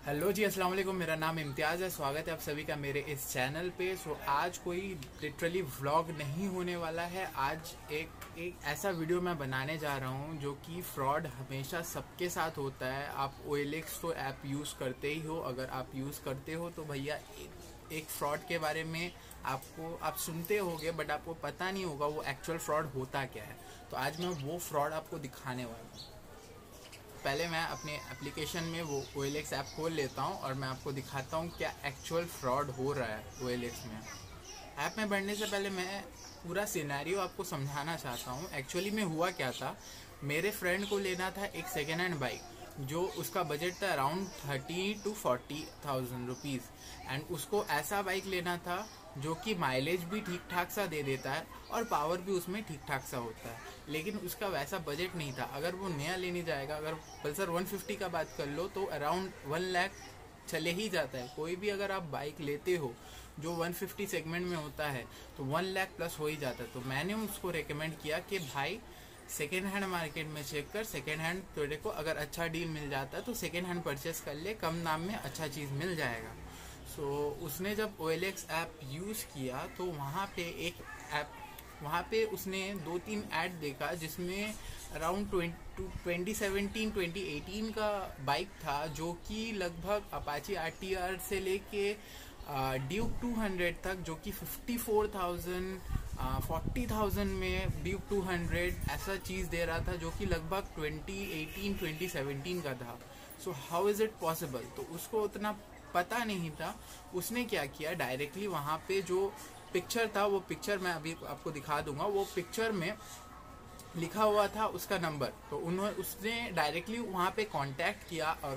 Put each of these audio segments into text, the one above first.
Hello जी, अस्सलाम वालेकुम। मेरा नाम इम्तियाज़ है। स्वागत है आप सभी का मेरे इस चैनल पे। आज कोई लिटरली व्लॉग नहीं होने वाला है। आज एक ऐसा वीडियो मैं बनाने जा रहा हूँ जो कि फ्रॉड हमेशा सबके साथ होता है। आप OLX तो ऐप यूज़ करते ही हो। अगर आप यूज़ करते हो तो भैया एक फ्रॉड के बारे में आप सुनते होगे, बट आपको पता नहीं होगा वो एक्चुअल फ्रॉड होता क्या है। तो आज मैं वो फ्रॉड आपको दिखाने वाला हूँ। पहले मैं अपने एप्लीकेशन में वो OLX ऐप खोल लेता हूँ और मैं आपको दिखाता हूँ क्या एक्चुअल फ्रॉड हो रहा है OLX में। ऐप में बढ़ने से पहले मैं पूरा सिनेरियो आपको समझाना चाहता हूँ। एक्चुअली में हुआ क्या था, मेरे फ्रेंड को लेना था एक सेकेंड हैंड बाइक जो उसका बजट था अराउंड 30,000 to 40,000 रुपीज़। एंड उसको ऐसा बाइक लेना था जो कि माइलेज भी ठीक ठाक सा दे देता है और पावर भी उसमें ठीक ठाक सा होता है, लेकिन उसका वैसा बजट नहीं था। अगर वो नया लेने जाएगा, अगर पल्सर 150 का बात कर लो तो अराउंड 1 लाख चले ही जाता है। कोई भी अगर आप बाइक लेते हो जो 150 सेगमेंट में होता है तो 1 लाख प्लस हो ही जाता है। तो मैंने उसको रेकमेंड किया कि भाई सेकेंड हैंड मार्केट में चेक कर, सेकेंड हैंड तेरे को अगर अच्छा डील मिल जाता है तो सेकेंड हैंड परचेस कर ले, कम दाम में अच्छा चीज़ मिल जाएगा। उसने जब OLX ऐप यूज़ किया तो वहाँ पे उसने 2-3 ऐड देखा जिसमें अराउंड 2017-2018 का बाइक था जो कि लगभग अपाची RTR से लेके ड्यूक 200 तक, जो कि 54,000 40,000 में ड्यूक 200 ऐसा चीज़ दे रहा था जो कि लगभग 2018-2017 का था। So how is it possible? तो उसको उतना पता नहीं था। उसने क्या किया, डायरेक्टली वहाँ पे जो पिक्चर था, वो पिक्चर मैं अभी आपको दिखा दूंगा, वो पिक्चर में लिखा हुआ था उसका नंबर। तो उसने डायरेक्टली वहाँ पे कांटेक्ट किया और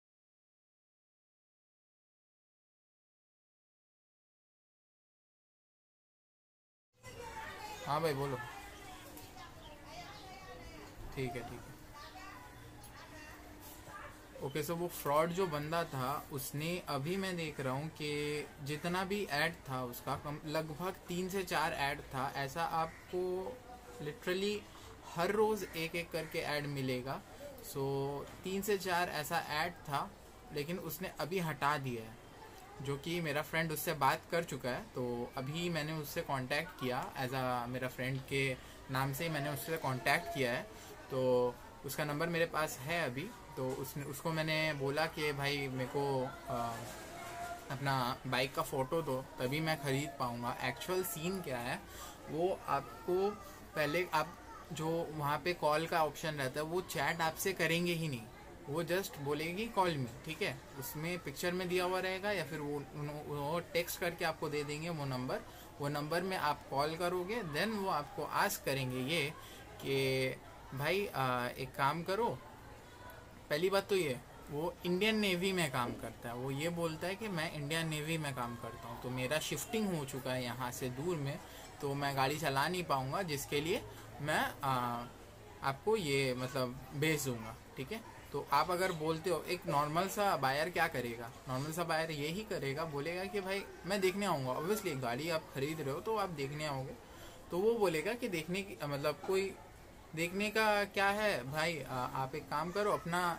हाँ भाई बोलो। ठीक है, ठीक है। ओके, सो वो फ्रॉड जो बंदा था उसने, अभी मैं देख रहा हूँ कि जितना भी ऐड था उसका लगभग 3 से 4 ऐड था। ऐसा आपको लिटरली हर रोज़ एक एक करके ऐड मिलेगा। सो 3 से 4 ऐसा ऐड था, लेकिन उसने अभी हटा दिया है। जो कि मेरा फ्रेंड उससे बात कर चुका है, तो अभी मैंने उससे कांटेक्ट किया एज आ मेरा फ्रेंड के नाम से ही मैंने उससे कांटेक्ट किया है। तो उसका नंबर मेरे पास है अभी। तो उसको मैंने बोला कि भाई मेरे को अपना बाइक का फ़ोटो दो, तभी मैं ख़रीद पाऊँगा। एक्चुअल सीन क्या है वो आपको, पहले आप जो वहाँ पे कॉल का ऑप्शन रहता है वो चैट आपसे करेंगे ही नहीं, वो जस्ट बोलेगी कॉल मी, ठीक है। उसमें पिक्चर में दिया हुआ रहेगा या फिर वो टेक्स्ट करके आपको दे देंगे वो नंबर में आप कॉल करोगे। देन वो आपको आस्क करेंगे ये कि भाई एक काम करो। पहली बात तो ये, वो इंडियन नेवी में काम करता है। वो ये बोलता है कि मैं इंडियन नेवी में काम करता हूँ, तो मेरा शिफ्टिंग हो चुका है यहाँ से दूर में, तो मैं गाड़ी चला नहीं पाऊँगा, जिसके लिए मैं आपको ये मतलब भेज दूँगा, ठीक है। तो आप अगर बोलते हो, एक नॉर्मल सा बायर क्या करेगा, नॉर्मल सा बायर यही करेगा, बोलेगा कि भाई मैं देखने आऊँगा। ऑब्वियसली गाड़ी आप खरीद रहे हो तो आप देखने आओगे, तो वो बोलेगा कि देखने की मतलब कोई देखने का क्या है भाई, आप एक काम करो,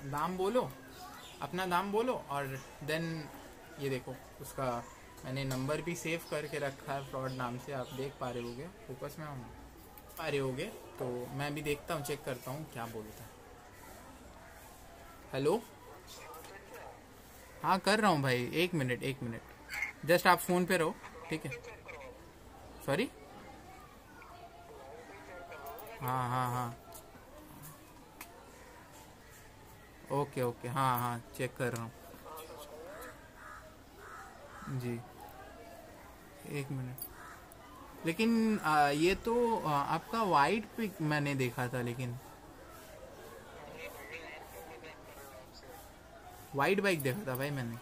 अपना नाम बोलो और देन ये देखो उसका मैंने नंबर भी सेव करके रखा है फ्रॉड नाम से। आप देख पा रहे होगे, फोकस में हम पा रहे होगे, तो मैं भी देखता हूँ, चेक करता हूँ क्या बोलता है। हेलो, हाँ कर रहा हूँ भाई, एक मिनट जस्ट आप फ़ोन पे रहो, ठीक है। सॉरी, हाँ हाँ हाँ, ओके ओके, हाँ हाँ चेक कर रहा हूँ जी। एक मिनट, लेकिन ये तो आपका वाइट पिक मैंने देखा था, लेकिन वाइट बाइक देखा था भाई मैंने।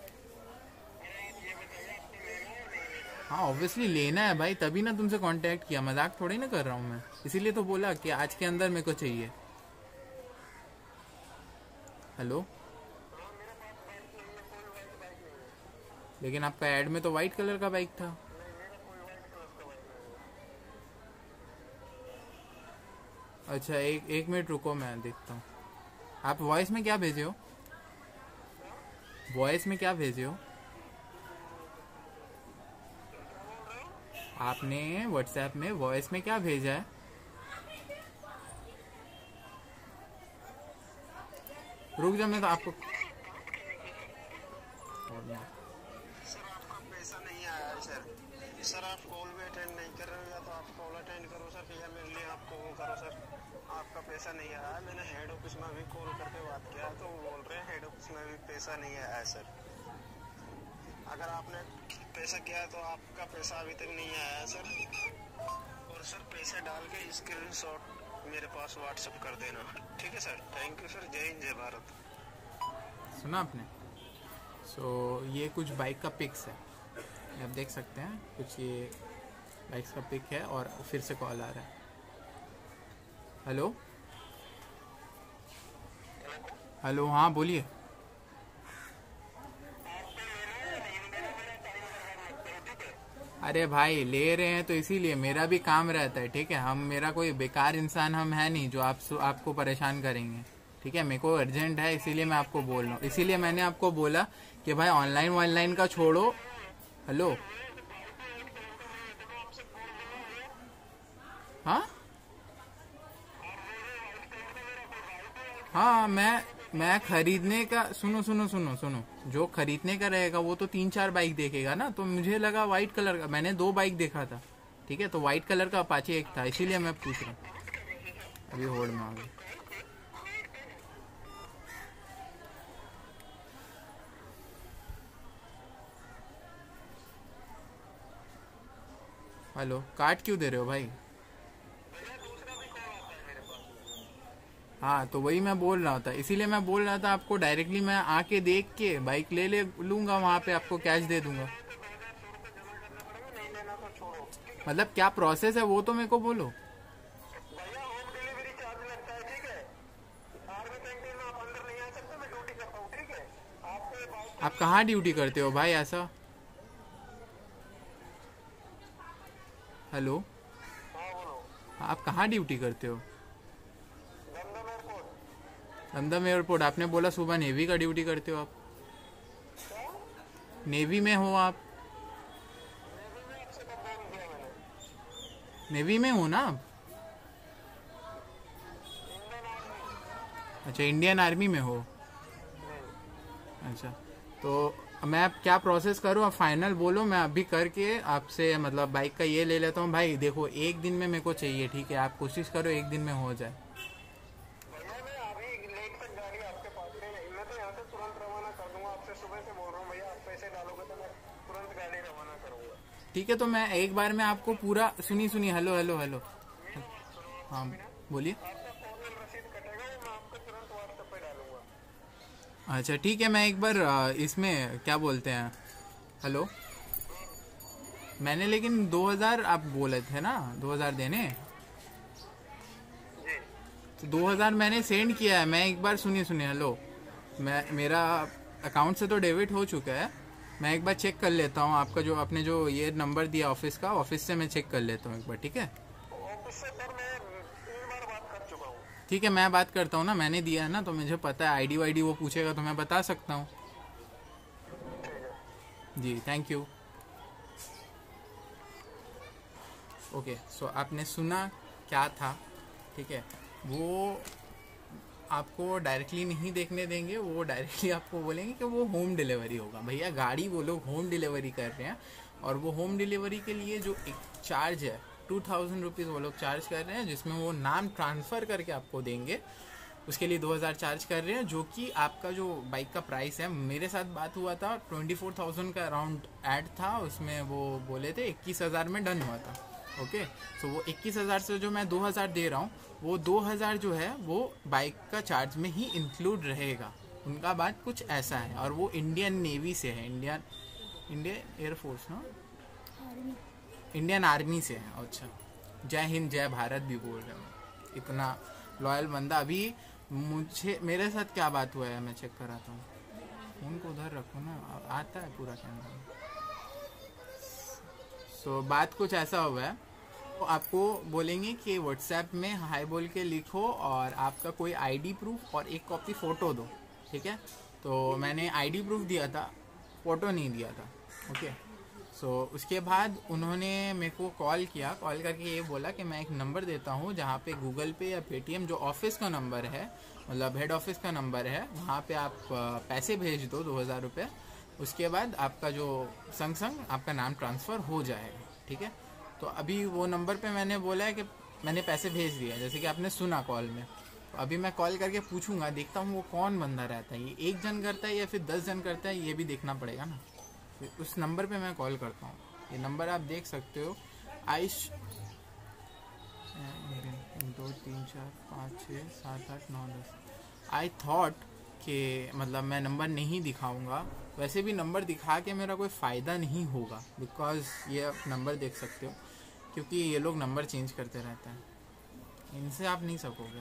हाँ ऑब्वियसली लेना है भाई, तभी ना तुमसे कांटेक्ट किया, मजाक थोड़ी ना कर रहा हूँ मैं। इसीलिए तो बोला कि आज के अंदर मेरे को चाहिए। हेलो, लेकिन आपका ऐड में तो वाइट कलर का बाइक था। अच्छा, एक मिनट रुको, मैं देखता हूँ। आप वॉइस में क्या भेजे हो? वॉइस में क्या भेजे हो? आपने व्हाट्सएप में वॉइस में क्या भेजा है? रुक जा, मैं तो आपको सर आपका पैसा नहीं आया है सर। सर आप कॉल भी अटेंड नहीं कर रहे हो, या तो आप कॉल अटेंड करो सर, या मेरे लिए आपको वो करो सर। आपका पैसा नहीं आया है। मैंने हेड ऑफिस में भी कॉल करके बात किया तो वो बोल रहे हैं हेड ऑफिस में भी पैसा नहीं आया है सर। अगर आपने पैसा किया है तो आपका पैसा अभी तक नहीं आया है सर। और सर पैसे डाल के स्क्रीनशॉट मेरे पास व्हाट्सएप कर देना, ठीक है सर। Thank you sir. जय हिंद जय भारत। सुना आपने? ये कुछ बाइक का पिक्स है, आप देख सकते हैं। कुछ ये बाइक्स का पिक है और फिर से कॉल आ रहा है। हेलो हेलो, हाँ बोलिए। अरे भाई ले रहे हैं तो इसीलिए, मेरा भी काम रहता है, ठीक है। हम, मेरा कोई बेकार इंसान हम है नहीं जो आपको परेशान करेंगे, ठीक है। मेरे को अर्जेंट है, इसीलिए मैं आपको बोल रहा हूँ। इसीलिए मैंने आपको बोला कि भाई ऑनलाइन का छोड़ो। हेलो, हाँ हाँ, मैं खरीदने का, सुनो सुनो सुनो सुनो, जो खरीदने का रहेगा वो तो 3-4 बाइक देखेगा ना। तो मुझे लगा वाइट कलर का, मैंने 2 बाइक देखा था, ठीक है। तो वाइट कलर का अपाचे एक था, इसीलिए मैं पूछ रहा हूँ। अभी होल्ड में आ गई। हेलो, काट क्यों दे रहे हो भाई? हाँ, तो वही मैं बोल रहा था, इसीलिए मैं बोल रहा था आपको डायरेक्टली मैं आके देख के बाइक ले लूंगा, वहां पे आपको कैश दे दूंगा। मतलब क्या प्रोसेस है वो तो मेरे को बोलो। भैया होम डिलीवरी चार्ज लगता है, ठीक है। आर्मी कैंटीन में आप अंदर नहीं आ सकते, मैं ड्यूटी करता हूँ, ठीक है। आपको बाइक आप कहाँ ड्यूटी करते हो भाई ऐसा? हेलो, हाँ बोलो। आप कहाँ ड्यूटी करते हो? दमदम एयरपोर्ट। दमदम एयरपोर्ट। आपने बोला सुबह नेवी का ड्यूटी करते हो आप। नेवी में हो आप? नेवी में आपसे कब फोन किया मैंने? नेवी में हो ना आप? Indian army. अच्छा, इंडियन आर्मी में हो। अच्छा, तो मैं अब क्या प्रोसेस करूँ? आप फाइनल बोलो, मैं अभी करके आपसे मतलब बाइक का ये ले लेता हूँ। भाई देखो, एक दिन में मेरे को चाहिए, ठीक है। आप कोशिश करो एक दिन में हो जाए। भैया मैं अभी लेट तक गाड़ी आपके पास नहीं, मैं तो यहाँ से तुरंत रवाना कर दूंगा। आपसे सुबह से बोल रहा हूँ भैया, आप पैसे डालोगे तो मैं तुरंत गाड़ी रवाना करूंगा। ठीक है, तो मैं एक बार में आपको पूरा, सुनिए, हेलो हेलो हेलो, हाँ बोलिए। आपका फोन रसीद कटेगा, वो मैं आपको तुरंत व्हाट्सएप पे डालूंगा। अच्छा ठीक है, मैं एक बार इसमें क्या बोलते हैं, हेलो, मैंने लेकिन 2000 आप बोले थे ना, 2000 देने, जी तो 2000 मैंने सेंड किया है। मैं एक बार, सुनिए हेलो, मेरा अकाउंट से तो डेबिट हो चुका है। मैं एक बार चेक कर लेता हूँ आपका, जो आपने जो ये नंबर दिया ऑफिस का, ऑफिस से मैं चेक कर लेता हूँ एक बार, ठीक है। ऑफिस से सर मैं 3 बार बात कर चुका हूँ। ठीक है, मैं बात करता हूँ ना, मैंने दिया है ना, तो मुझे पता है। आईडी वाईडी वो पूछेगा तो मैं बता सकता हूँ। ठीक है। जी, थैंक यू। ओके, सो आपने सुना क्या था, ठीक है। वो आपको डायरेक्टली नहीं देखने देंगे, वो डायरेक्टली आपको बोलेंगे कि वो होम डिलीवरी होगा। भैया गाड़ी वो लोग होम डिलीवरी कर रहे हैं, और वो होम डिलीवरी के लिए जो एक चार्ज है 2000 रुपीज़ वो लोग चार्ज कर रहे हैं, जिसमें वो नाम ट्रांसफ़र करके आपको देंगे, उसके लिए 2000 चार्ज कर रहे हैं। जो कि आपका जो बाइक का प्राइस है, मेरे साथ बात हुआ था 24,000 का अराउंड ऐड था, उसमें वो बोले थे 21,000 में डन हुआ था। ओके, सो वो 21,000 से जो मैं 2000 दे रहा हूँ, वो 2000 जो है वो बाइक का चार्ज में ही इंक्लूड रहेगा। उनका बात कुछ ऐसा है, और वो इंडियन नेवी से है, इंडियन एयरफोर्स ना, इंडियन आर्मी से है। अच्छा, जय हिंद जय भारत भी बोल रहे हो, इतना लॉयल बंदा। अभी मेरे साथ क्या बात हुआ है, मैं चेक कराता हूँ। फोन को उधर रखो ना, आता है पूरा कैमरा। सो बात कुछ ऐसा हुआ है, तो आपको बोलेंगे कि व्हाट्सएप में हाय बोल के लिखो, और आपका कोई आईडी प्रूफ और एक कॉपी फ़ोटो दो, ठीक है। तो मैंने आईडी प्रूफ दिया था, फ़ोटो नहीं दिया था। ओके, सो उसके बाद उन्होंने मेरे को कॉल किया, कॉल करके ये बोला कि मैं एक नंबर देता हूँ जहाँ पे गूगल पे या पेटीएम जो ऑफिस का नंबर है, मतलब हेड ऑफिस का नंबर है, वहाँ पे आप पैसे भेज दो 2000 रुपये। उसके बाद आपका जो संग आपका नाम ट्रांसफ़र हो जाएगा। ठीक है, तो अभी वो नंबर पे मैंने बोला है कि मैंने पैसे भेज दिया, जैसे कि आपने सुना कॉल में। तो अभी मैं कॉल करके पूछूंगा, देखता हूँ वो कौन बंदा रहता है, ये 1 जन करता है या फिर 10 जन करता है, ये भी देखना पड़ेगा ना। फिर उस नंबर पे मैं कॉल करता हूँ। ये नंबर आप देख सकते हो, आयुष 2 3 4 5 6 7 8 9 10। आई थॉट कि मतलब मैं नंबर नहीं दिखाऊंगा, वैसे भी नंबर दिखा के मेरा कोई फ़ायदा नहीं होगा, बिकॉज ये आप नंबर देख सकते हो, क्योंकि ये लोग नंबर चेंज करते रहते हैं, इनसे आप नहीं सकोगे।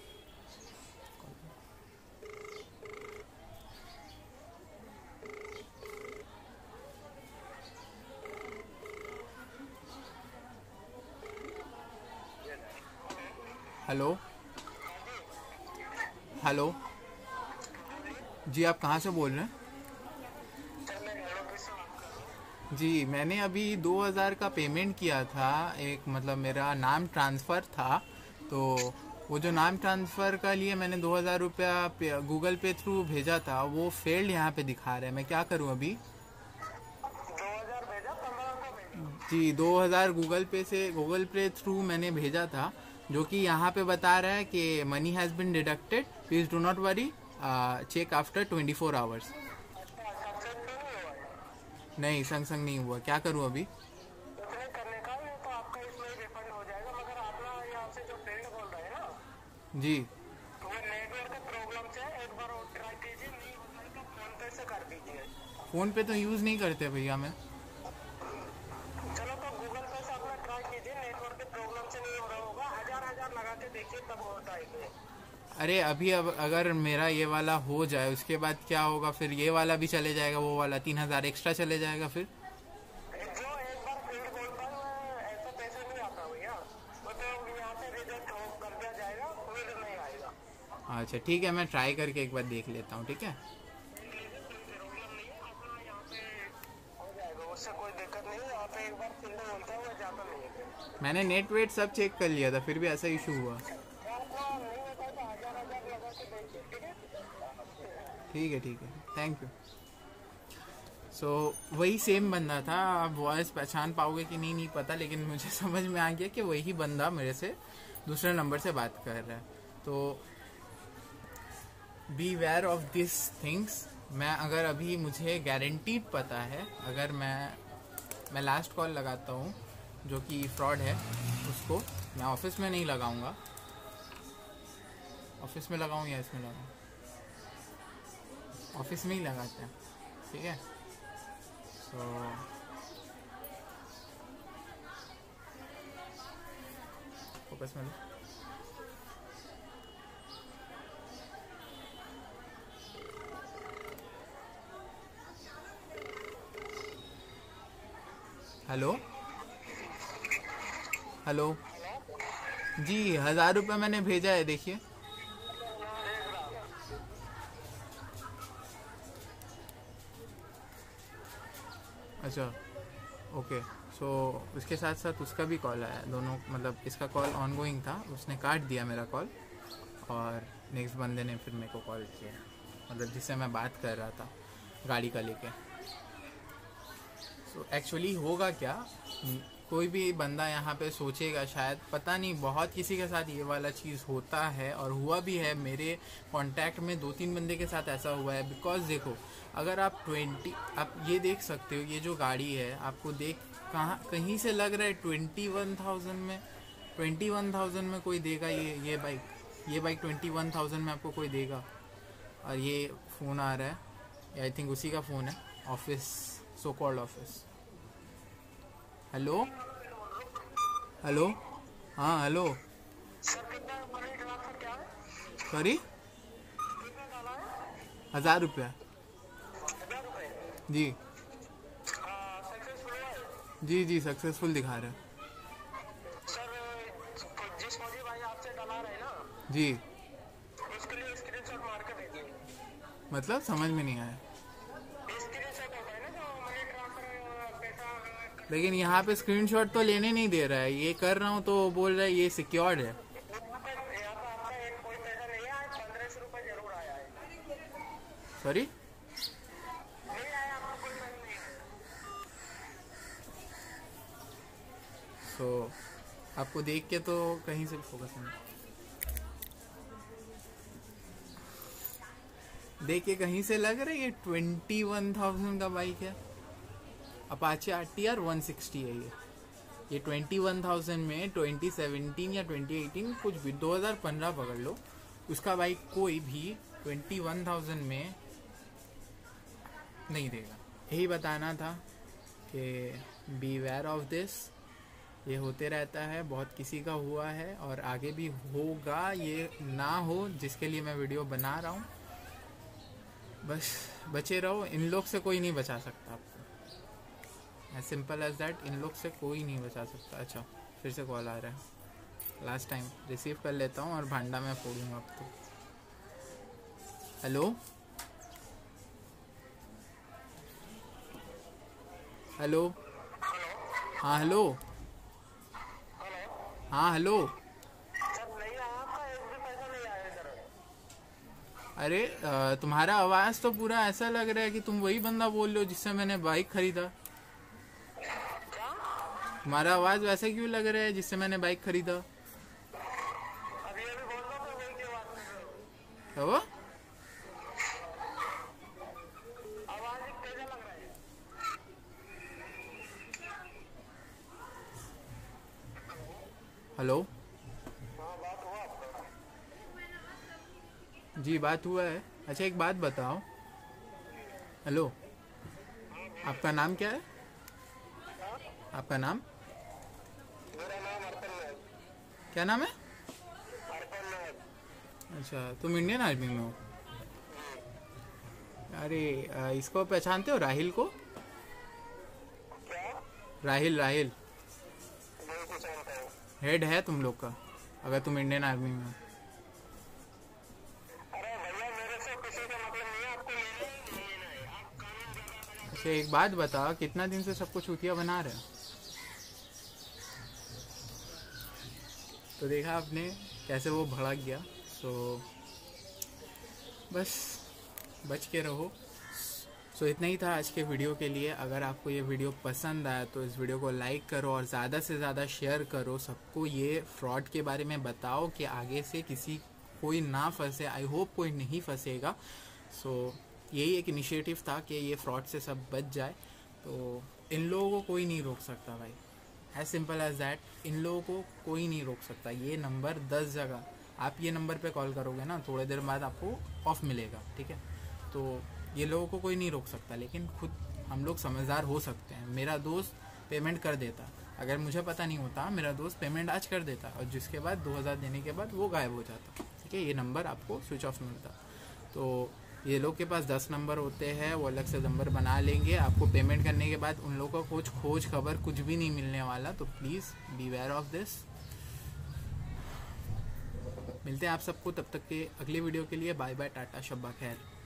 हेलो हेलो जी, आप कहाँ से बोल रहे हैं? जी, मैंने अभी 2000 का पेमेंट किया था, एक मतलब मेरा नाम ट्रांसफ़र था, तो वो जो नाम ट्रांसफ़र का लिए मैंने 2000 रुपया गूगल पे थ्रू भेजा था, वो फेल्ड यहाँ पे दिखा रहा है। मैं क्या करूँ अभी? 2000 भेजा, 1500 भेजा। जी, 2000 गूगल पे थ्रू मैंने भेजा था, जो कि यहाँ पे बता रहा है कि money has been deducted, please do not worry, check after 24 hours. Successful नहीं हुआ है। नहीं, संग नहीं हुआ। क्या करूँ अभी? कुछ नहीं करने का, ये तो आपका इसमें रिफंड हो जाएगा, मगर आप ना यहाँ से जो फील्ड बोल रहे हैं ना, जी, तो वो नेटवर्क प्रॉब्लम से एक बार और ट्राई कीजिए, नहीं होता है तो फोन पे से कर दीजिए। फ़ोन पे तो यूज़ नहीं करते भैया मैं। चलो तो गूगल पे से अपना ट्राई कीजिए, नेटवर्क की प्रॉब्लम से नहीं हो रहा होगा, हजार लगा के देखिए तब होता है ये। अरे अभी अब अगर मेरा ये वाला हो जाए, उसके बाद क्या होगा? फिर ये वाला भी चले जाएगा, वो वाला 3000 एक्स्ट्रा चले जाएगा फिर। जो एक बार फील्ड बोलता है वो ऐसा पैसे नहीं आता भैया, वो तो यहाँ से रिजेक्ट हो कर दिया जाएगा, फील्ड नहीं आएगा। अच्छा ठीक है, मैं ट्राई करके एक बार देख लेता हूँ। ठीक है, प्रॉब्लम नहीं है, अपना यहाँ पे हो जाएगा, उससे कोई दिक्कत नहीं है। यहाँ पे एक बार फील्ड बोलता है वो जाता नहीं है। मैंने नेट वेट सब चेक कर लिया था, फिर भी ऐसा इशू हुआ। आपको नहीं होता है तो हजार लगा के देखिए, ठीक है। ठीक है, थैंक यू। सो वही सेम बंदा था। आप वॉइस पहचान पाओगे कि नहीं पता, लेकिन मुझे समझ में आ गया कि वही बंदा मेरे से दूसरे नंबर से बात कर रहा है। तो be aware of this things. मैं अगर अभी मुझे गारंटीड पता है, अगर मैं लास्ट कॉल लगाता हूँ जो कि फ्रॉड है, उसको मैं ऑफिस में नहीं लगाऊंगा। ऑफिस में लगाऊं या इसमें लगाऊं? ऑफिस में ही लगाते हैं, ठीक है। सो फोकस में लो। हेलो हेलो जी, 1000 रुपये मैंने भेजा है, देखिए। अच्छा ओके, सो उसके साथ साथ उसका भी कॉल आया, दोनों मतलब इसका कॉल ऑनगोइंग था, उसने काट दिया मेरा कॉल, और नेक्स्ट बंदे ने फिर मेरे को कॉल किया, मतलब जिससे मैं बात कर रहा था गाड़ी का लेके। सो एक्चुअली होगा क्या, कोई भी बंदा यहाँ पे सोचेगा शायद, पता नहीं, बहुत किसी के साथ ये वाला चीज़ होता है और हुआ भी है। मेरे कांटेक्ट में 2-3 बंदे के साथ ऐसा हुआ है। बिकॉज देखो, अगर आप आप ये देख सकते हो, ये जो गाड़ी है आपको कहीं से लग रहा है 21,000 में, 21,000 में कोई देगा ये बाइक 21,000 में आपको कोई देगा। और ये फ़ोन आ रहा है, आई थिंक उसी का फ़ोन है, office, so called office. Hello hello, हाँ हेलो। सर कितना मनी ट्रांसफर क्या है? सॉरी, कितना डाला है? 1000 रुपया 1000 रुपये। जी। सक्सेसफुल हुआ है? जी सक्सेसफुल दिखा रहा है। सर जिस फौजी भाई आपसे डला रहे ना, जी उसके लिए स्क्रीनशॉट मार के भेजिए। मतलब समझ में नहीं आया। लेकिन यहाँ पे स्क्रीनशॉट तो लेने नहीं दे रहा है, ये कर रहा हूँ तो बोल रहा है ये सिक्योर्ड है। सॉरी, तो आपको देख के तो कहीं से फोकस नहीं, देख के कहीं से लग रहा है ये 21,000 का बाइक है। अपाचे RTR 160 है ये 21,000 में 2017 या 2018 कुछ भी 2015 पकड़ लो, उसका बाइक कोई भी 21,000 में नहीं देगा। यही बताना था कि बी वेयर ऑफ दिस, ये होते रहता है, बहुत किसी का हुआ है और आगे भी होगा, ये ना हो जिसके लिए मैं वीडियो बना रहा हूँ। बस बचे रहो, इन लोग से कोई नहीं बचा सकता आपको, एज सिंपल एज दैट। इन लोग से कोई नहीं बचा सकता। अच्छा, फिर से कॉल आ रहा है, लास्ट टाइम रिसीव कर लेता हूँ और भांडा मैं फोड़ूंगा अब तो। हेलो हेलो, हाँ हेलो, हाँ हेलो। अरे तुम्हारा आवाज़ तो पूरा ऐसा लग रहा है कि तुम वही बंदा बोल रहे हो जिससे मैंने बाइक खरीदा। तुम्हारा आवाज़ वैसे क्यों लग रहा है जिससे मैंने बाइक खरीदा? तो हेलो, जी बात हुआ है। अच्छा एक बात बताओ, हेलो, आपका नाम क्या है? आपका नाम? मेरा नाम अर्पण है। क्या नाम है? अर्पण है। अच्छा, तुम इंडियन आर्मी में हो? अरे इसको पहचानते हो, राहिल को? क्या? राहिल, राहिल नहीं पहचानता हूँ। हेड है तुम लोग का, अगर तुम इंडियन आर्मी में हो। अरे भैया मेरे से किसी का मतलब नहीं है, आपको लेना ही नहीं लेना है, आप कानून ज्यादा। अच्छा एक बात बताओ, कितना दिन से सबको चूतिया बना रहे हो? तो देखा आपने कैसे वो भड़क गया। सो बस बच के रहो। सो इतना ही था आज के वीडियो के लिए। अगर आपको ये वीडियो पसंद आया तो इस वीडियो को लाइक करो और ज़्यादा से ज़्यादा शेयर करो, सबको ये फ्रॉड के बारे में बताओ कि आगे से किसी कोई ना फंसे। आई होप कोई नहीं फंसेगा। सो यही एक इनिशिएटिव था कि ये फ्रॉड से सब बच जाए। तो इन लोगों को कोई नहीं रोक सकता भाई, एज सिंपल एज दैट। इन लोगों को कोई नहीं रोक सकता। ये नंबर 10 जगह, आप ये नंबर पे कॉल करोगे ना, थोड़ी देर बाद आपको ऑफ मिलेगा, ठीक है? तो ये लोगों को कोई नहीं रोक सकता, लेकिन खुद हम लोग समझदार हो सकते हैं। मेरा दोस्त पेमेंट कर देता, अगर मुझे पता नहीं होता मेरा दोस्त पेमेंट आज कर देता, और जिसके बाद 2000 देने के बाद वो गायब हो जाता, ठीक है? ये नंबर आपको स्विच ऑफ मिलता। तो ये लोग के पास 10 नंबर होते हैं, वो अलग से नंबर बना लेंगे। आपको पेमेंट करने के बाद उन लोगों को कुछ खोज खबर कुछ भी नहीं मिलने वाला। तो please be aware of this. मिलते हैं आप सबको तब तक के अगले वीडियो के लिए। बाय बाय, टाटा, शब्बा खैर।